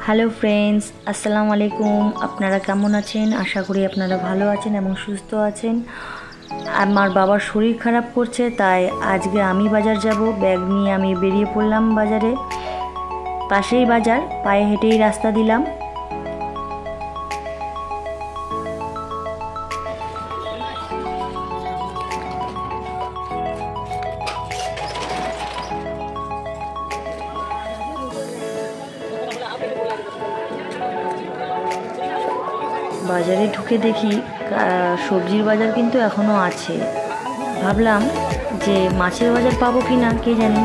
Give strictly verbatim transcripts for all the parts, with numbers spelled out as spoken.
Hello friends, আসসালামু আলাইকুম। আপনারা কেমন আছেন? আশা করি আপনারা ভালো আছেন এবং সুস্থ আছেন। আমার বাবার শরীর খারাপ করছে, তাই আজকে আমি বাজার যাব। ব্যাগ নিয়ে আমি বেরিয়ে পড়লাম বাজারে। পাশেই বাজার, পায়ে হেঁটেই রাস্তা দিলাম। বাজারে ঢুকে দেখি সবজির বাজার কিন্তু এখনও আছে। ভাবলাম যে মাছের বাজার পাবো কি না কে জানি।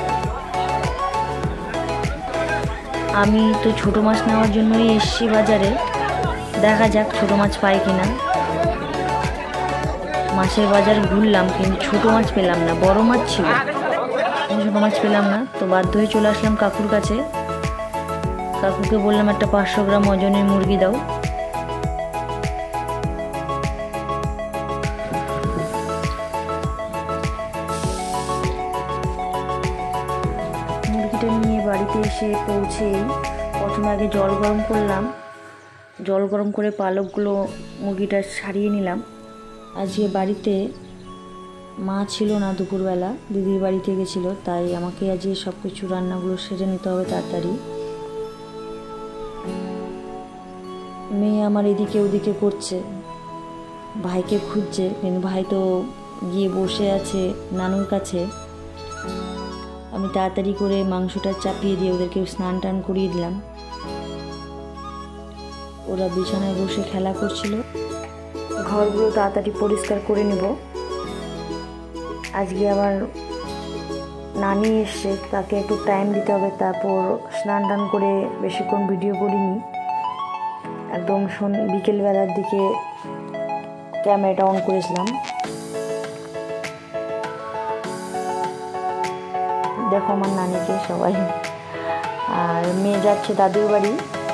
আমি তো ছোটো মাছ নেওয়ার জন্যই এসছি বাজারে, দেখা যাক ছোটো মাছ পাই কি না। মাছের বাজার ঘুরলাম কিন্তু ছোটো মাছ পেলাম না, বড় মাছ ছিল, ছোটো মাছ পেলাম না। তো বাধ্য হয়ে চলে আসলাম কাকুর কাছে। কাকুকে বললাম একটা পাঁচশো গ্রাম ওজনের মুরগি দাও। মুরগিটা নিয়ে বাড়িতে এসে পৌঁছেই প্রথমে আগে জল গরম করলাম। জল গরম করে পালকগুলো মুরগিটা ছাড়িয়ে নিলাম। আজকে বাড়িতে মা ছিল না, দুপুরবেলা দিদির বাড়িতে গেছিলো, তাই আমাকে আজকে সব কিছু রান্নাগুলো সেরে নিতে হবে তাড়াতাড়ি। মেয়ে আমার এদিকে ওদিকে করছে, ভাইকে খুঁজছে, কিন্তু ভাই তো গিয়ে বসে আছে নানুর কাছে। আমি তাড়াতাড়ি করে মাংসটা চাপিয়ে দিয়ে ওদেরকে স্নান টান করিয়ে দিলাম। ওরা বিছানায় বসে খেলা করছিল। ঘরগুলো তাড়াতাড়ি পরিষ্কার করে নেব। আজকে আবার নানি এসছে, তাকে একটু টাইম দিতে হবে। তারপর স্নান টান করে বেশিক্ষণ ভিডিও করিনি, একদম বিকেলবেলার দিকে ক্যামেরাটা অন করেছিলাম। দেখো আমার নানিকে সবাই। আর মেয়ে যাচ্ছে দাদুর বাড়ি,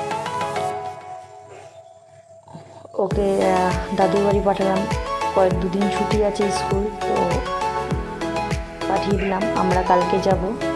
ওকে দাদুর বাড়ি পাঠালাম। কয়েক দুদিন ছুটি আছে স্কুল, তো পাঠিয়ে দিলাম। আমরা কালকে যাব।